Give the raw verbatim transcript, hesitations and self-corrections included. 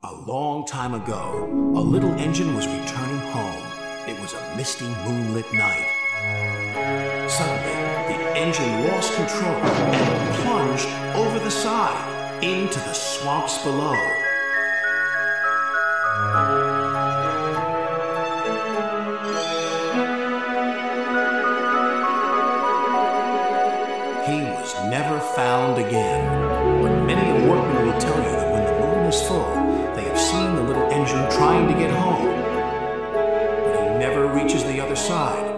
A long time ago, a little engine was returning home. It was a misty, moonlit night. Suddenly, the engine lost control and plunged over the side into the swamps below. He was never found again. But many a workman will tell you that when the moon is full, they have seen the little engine trying to get home. But he never reaches the other side.